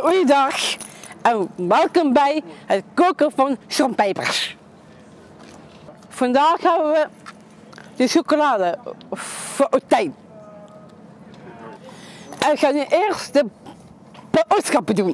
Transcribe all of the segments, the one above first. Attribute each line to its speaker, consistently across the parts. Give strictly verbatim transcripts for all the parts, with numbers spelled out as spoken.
Speaker 1: Goeiedag en welkom bij het koken van chocoladespiesjes. Vandaag hebben we de chocolade fontein. En we gaan nu eerst de boodschappen doen.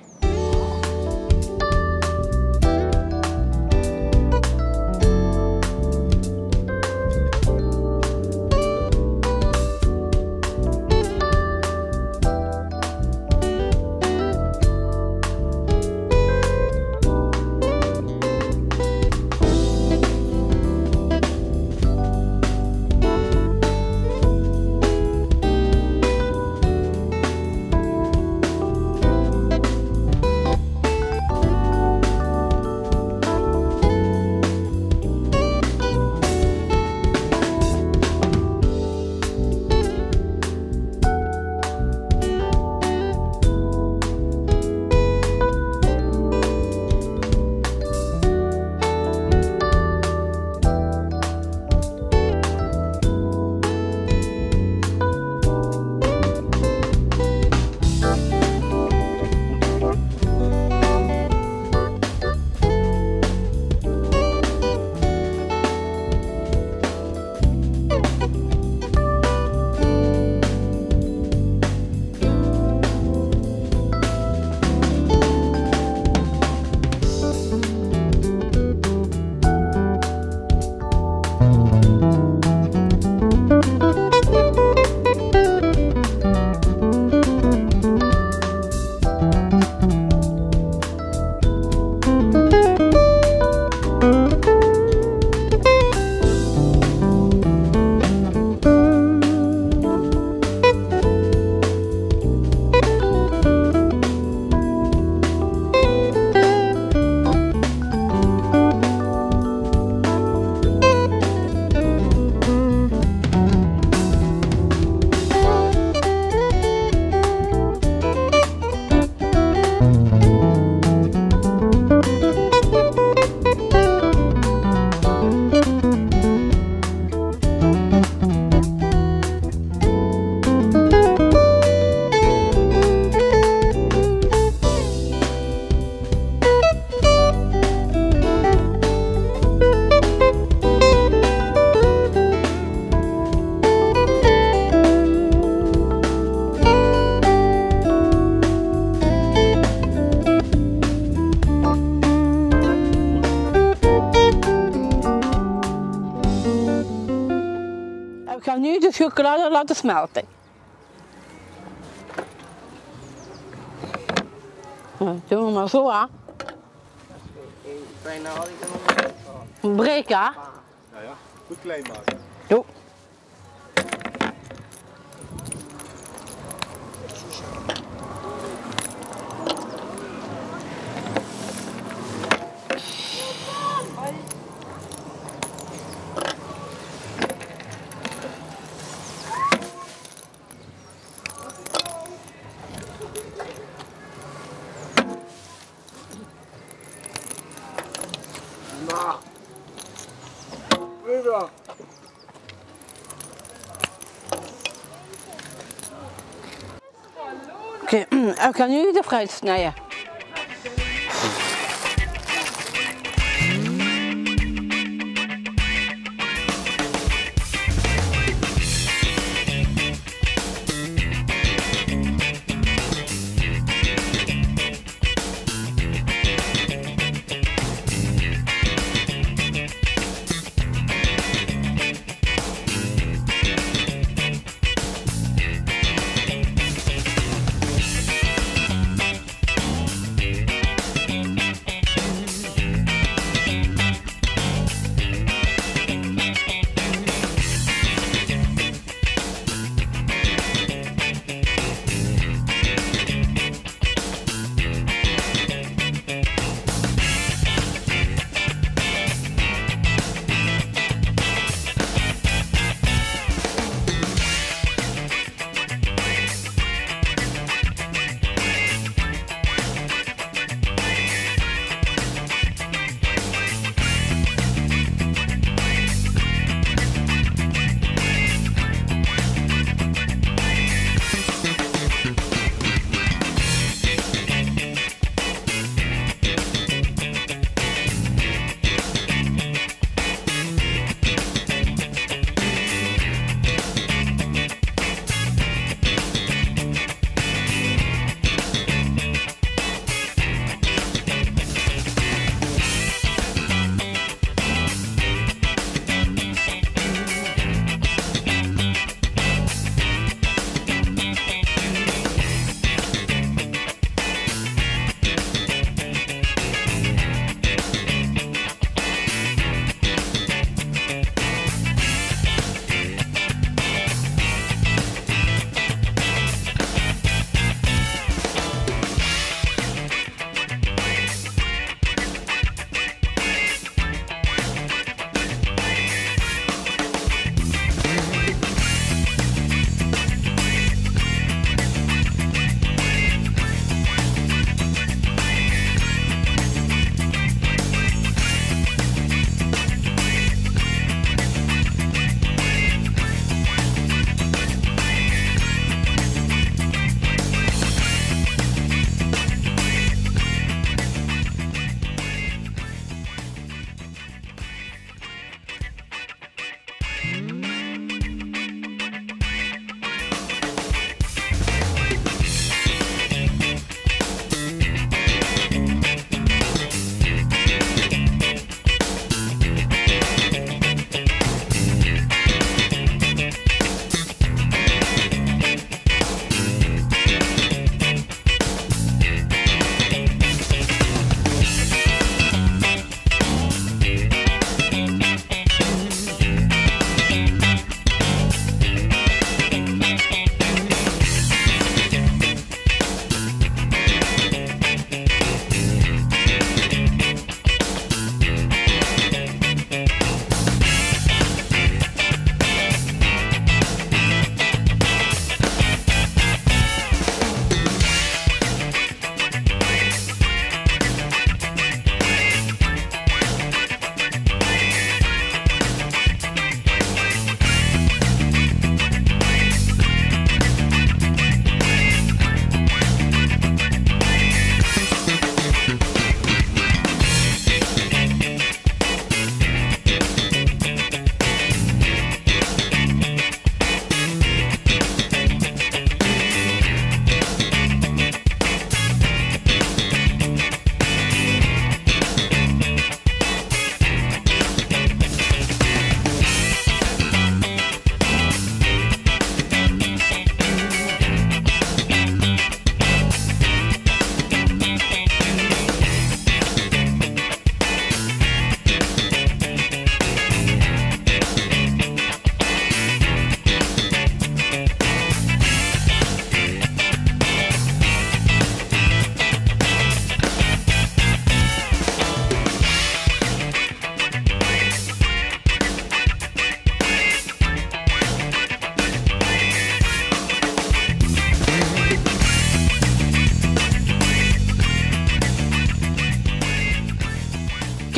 Speaker 1: We gaan nu de chocolade laten smelten. Dat doen we maar zo aan.
Speaker 2: Bijna had ik er nog niet van.
Speaker 1: Breken, hè?
Speaker 3: Ja, ja. Goed klein maken.
Speaker 1: Jo. Oké, okay, we gaan nu de fruit snijden.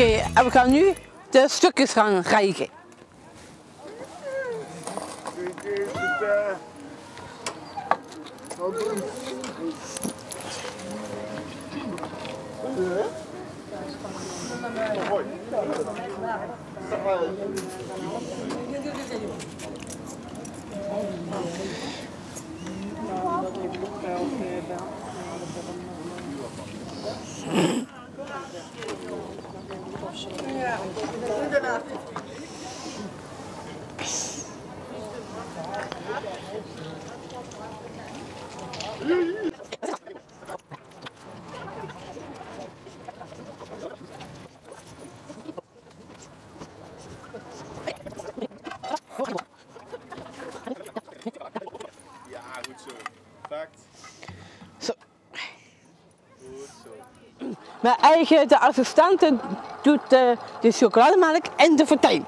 Speaker 1: okay, en we gaan nu de stukjes gaan rijken.
Speaker 3: Ja, goed zo. Perfect.
Speaker 1: Zo.
Speaker 3: Goed zo.
Speaker 1: Mijn eigen, de assistente doet de, de chocolademelk en de fontein.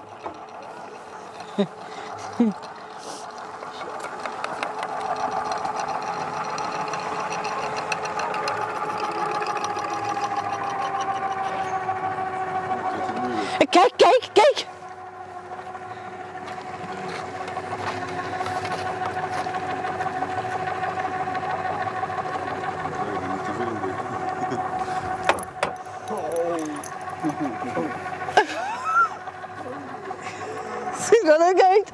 Speaker 1: Kijk, kijk, kijk! Ziet er leuk uit?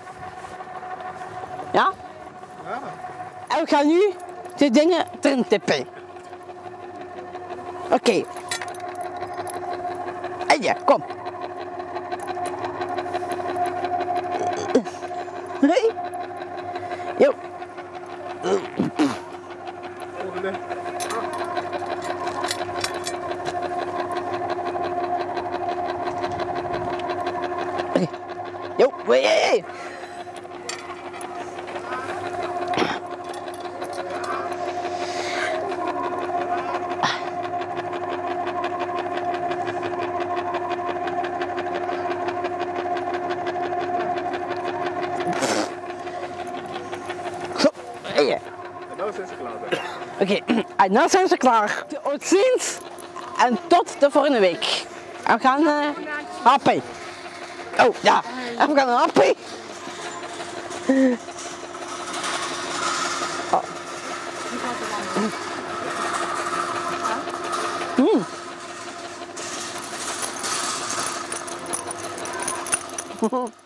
Speaker 1: Ja?
Speaker 3: Ja.
Speaker 1: En we gaan nu de dingen erin tippen. Oké. Okay. En ja, kom. Hey. Jo.
Speaker 3: Volgende.
Speaker 1: Okay. Jo, hey, hey. Ja.
Speaker 3: En nou zijn ze klaar.
Speaker 1: Oké, okay. En nu zijn ze klaar. Tot ziens en tot de volgende week. En we gaan uh, happen. Oh ja, en we gaan happen. Oh. Mm.